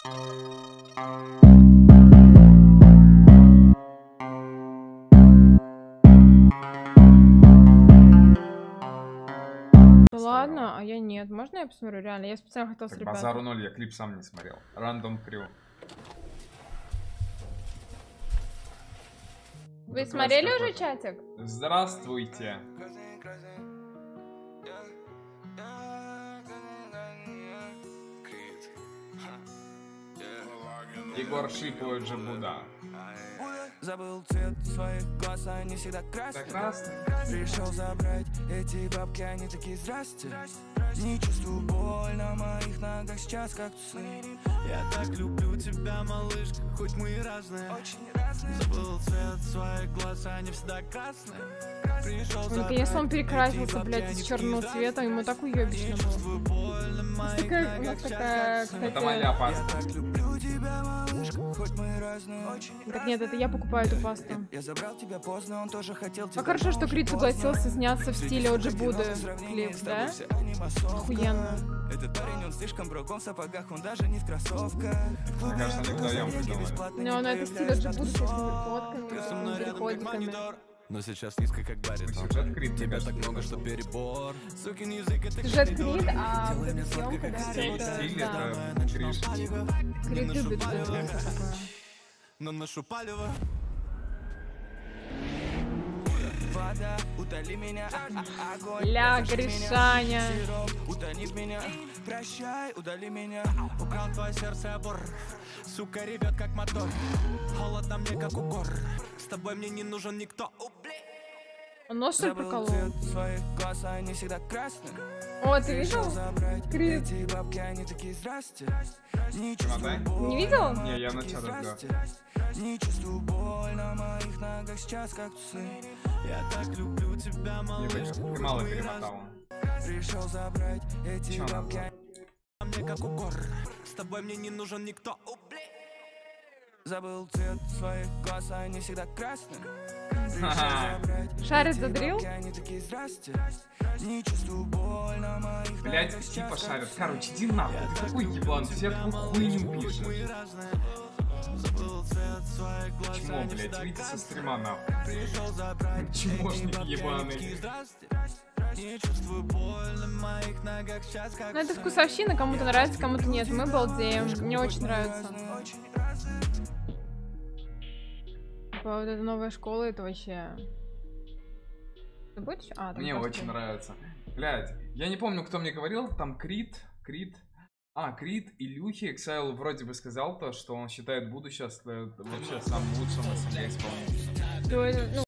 Ладно, а я нет. Можно я посмотрю? Реально, я специально хотел с ребятами. Базару 0, я клип сам не смотрел. Random Crew. Вы смотрели уже чатик? Здравствуйте. Егор шипует же Буда. Забыл цвет своих глаз, они всегда красные. Пришел забрать эти бабки, они такие здрасте. Не чувствую боль на моих ногах сейчас, как сны. Я так люблю тебя, малышка, хоть мы и разные. Забыл цвет своих глаз, они всегда красные. Он наконец-то он перекрасился, блядь, из черного цвета, ему так уебищно было. У нас такая, кстати... Это моя паста. Так нет, это я покупаю эту пасту. Я забрал тебя поздно, он тоже хотел тебя. А хорошо, что Крид согласился сняться в стиле Оджи Буды клип, да? Охуенно. Этот парень, он слишком броком в сапогах, он даже не в кроссовках. Мне кажется, они вдвоем придумали. Но это стиль Оджи Буды с этими переходиками. Но сейчас низко, как барит. Сюжет Крид, Тебя так много, что перебор. Сукин язык, это Сюжет Крид, а вот эта съемка, да, стиль это Криш. Крид любит что-то. наношу палево. Вода, утоли меня, огонь. Ля, Гришаня. Утони в меня, прощай, удали меня. Украл твое сердце обор. Сука, ревет как мотор. Холодно мне, как укор. С тобой мне не нужен никто. Он нос что ли проколол? Своих глаз, они всегда красные. О, ты видел? Крид. Эти бабки, они такие здрасте. Не Не видел? Не, я на чат разговариваю. Не чувствую боль на моих ногах сейчас, как сны. Я так люблю тебя, Мне малышка. так мало перемотал. Пришел забрать эти Чё бабки. надо? Мне как укор. С тобой мне не нужен никто. Забыл цвет своих глаз, они всегда красные. Шарит задрил? Не чувствую боль на моих. Блять, типа шарят. Короче, иди нахуй, ты такой еблан, все такую хуйню пишут. Чмо, блять, выйди со стрима нахуй. Чмошник ебаный. Ну это вкусовщина, кому-то нравится, кому-то нет. Мы балдеем, мне очень нравится. Вот эта новая школа, это вообще... Ты будешь? А, Мне очень нравится. Блять, я не помню, кто мне говорил, там Крид. Крид и Люхи. Exile вроде бы сказал то, что он считает Буду сейчас вообще самым лучшим на СНГ исполнителем.